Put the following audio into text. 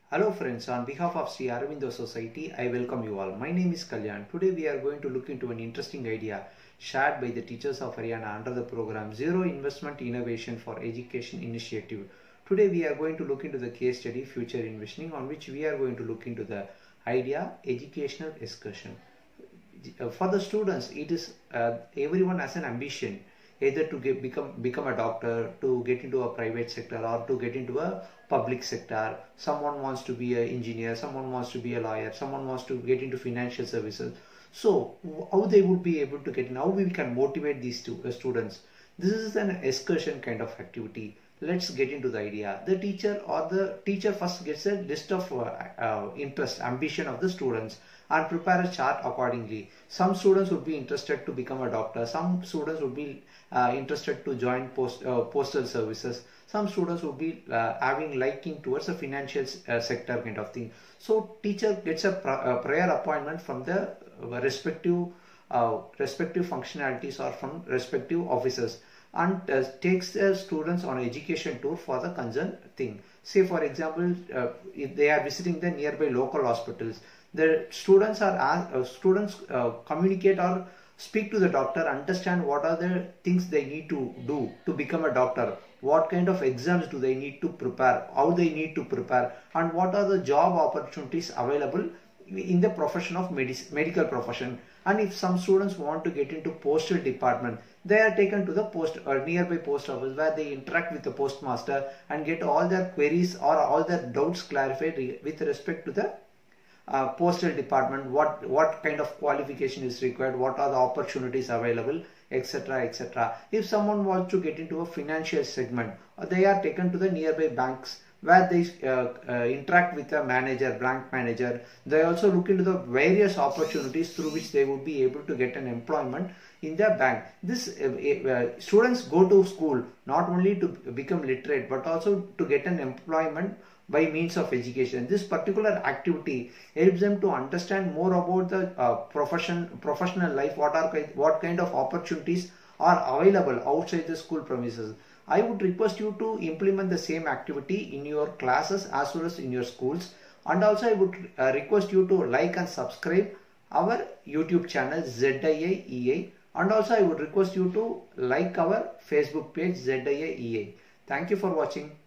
Hello friends, on behalf of Sri Aurobindo Society, I welcome you all. My name is Kalyan. Today we are going to look into an interesting idea shared by the teachers of Haryana under the program Zero Investment Innovation for Education Initiative. Today we are going to look into the case study Future Investing, on which we are going to look into the idea educational excursion. For the students, it is everyone has an ambition either to become a doctor, to get into a private sector, or to get into a public sector. Someone wants to be an engineer, someone wants to be a lawyer, someone wants to get into financial services. So how they would be able to get in, how we can motivate these students. This is an excursion kind of activity. Let's get into the idea. The teacher first gets a list of interest, ambition of the students and prepare a chart accordingly. Some students would be interested to become a doctor. Some students would be interested to join postal services. Some students would be having liking towards a financial sector kind of thing. So teacher gets a prior appointment from the respective functionalities or from respective officers, and takes the students on education tour for the concerned thing. Say for example, if they are visiting the nearby local hospitals, the students communicate or speak to the doctor, understand what are the things they need to do to become a doctor, what kind of exams do they need to prepare, how they need to prepare, and what are the job opportunities available in the profession of medical profession. And if some students want to get into postal department, they are taken to the nearby post office, where they interact with the postmaster and get all their queries or all their doubts clarified with respect to the postal department, what kind of qualification is required, what are the opportunities available, etc., etc. If someone wants to get into a financial segment, they are taken to the nearby banks, where they interact with a manager, bank manager. They also look into the various opportunities through which they would be able to get an employment in their bank. This students go to school not only to become literate, but also to get an employment by means of education. This particular activity helps them to understand more about the professional life, what kind of opportunities are available outside the school premises. I would request you to implement the same activity in your classes as well as in your schools. And also I would request you to like and subscribe our YouTube channel ZIAEA. And also I would request you to like our Facebook page ZIAEA. Thank you for watching.